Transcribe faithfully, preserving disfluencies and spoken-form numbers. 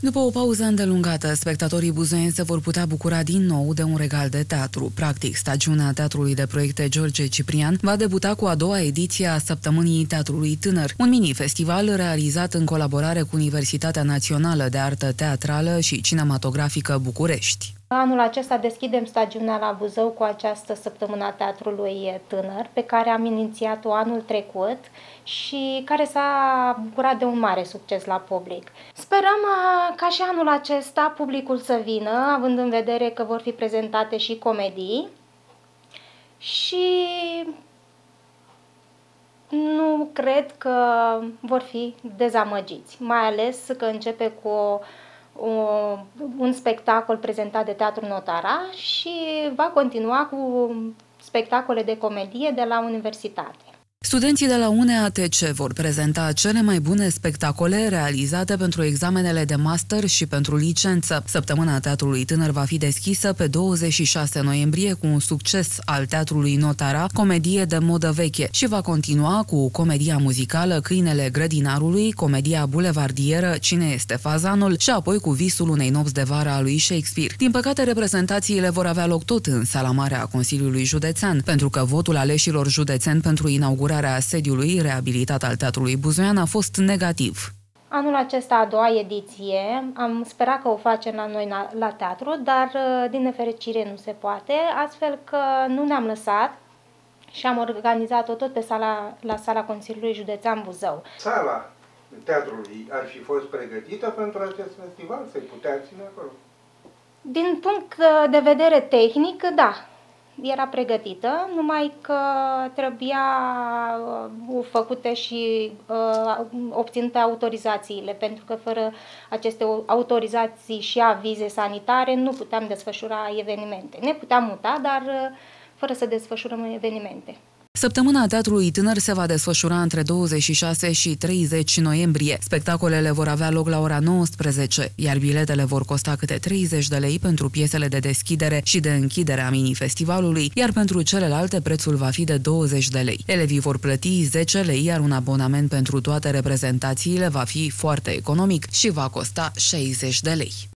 După o pauză îndelungată, spectatorii buzoieni se vor putea bucura din nou de un regal de teatru. Practic, stagiunea Teatrului de Proiecte George Ciprian va debuta cu a doua ediție a Săptămânii Teatrului Tânăr, un mini-festival realizat în colaborare cu Universitatea Națională de Artă Teatrală și Cinematografică București. Anul acesta deschidem stagiunea la Buzău cu această Săptămână a Teatrului Tânăr, pe care am inițiat-o anul trecut și care s-a bucurat de un mare succes la public. Sperăm ca și anul acesta publicul să vină, având în vedere că vor fi prezentate și comedii și nu cred că vor fi dezamăgiți, mai ales că începe cu o un spectacol prezentat de Teatrul Notara și va continua cu spectacole de comedie de la universitate. Studenții de la U N E A T C vor prezenta cele mai bune spectacole realizate pentru examenele de master și pentru licență. Săptămâna Teatrului Tânăr va fi deschisă pe douăzeci și șase noiembrie cu un succes al Teatrului Notara, comedie de modă veche, și va continua cu comedia muzicală Câinele grădinarului, comedia bulevardieră Cine este fazanul și apoi cu Visul unei nopți de vară a lui Shakespeare. Din păcate, reprezentațiile vor avea loc tot în sala mare a Consiliului Județean, pentru că votul aleșilor județeni pentru inaugurarea sediului reabilitat al Teatrului Buzoian a fost negativ. Anul acesta, a doua ediție, am sperat că o facem la noi la, la teatru, dar din nefericire nu se poate, astfel că nu ne-am lăsat și am organizat-o tot pe sala, la sala Consiliului Județean Buzău. Sala teatrului ar fi fost pregătită pentru acest festival? Se putea ține acolo? Din punct de vedere tehnic, da. Era pregătită, numai că trebuia uh, făcute și uh, obținute autorizațiile, pentru că fără aceste autorizații și avize sanitare nu puteam desfășura evenimente. Ne puteam muta, dar uh, fără să desfășurăm evenimente. Săptămâna Teatrului Tânăr se va desfășura între douăzeci și șase și treizeci noiembrie. Spectacolele vor avea loc la ora nouăsprezece, iar biletele vor costa câte treizeci de lei pentru piesele de deschidere și de închidere a mini-festivalului, iar pentru celelalte prețul va fi de douăzeci de lei. Elevii vor plăti zece lei, iar un abonament pentru toate reprezentațiile va fi foarte economic și va costa șaizeci de lei.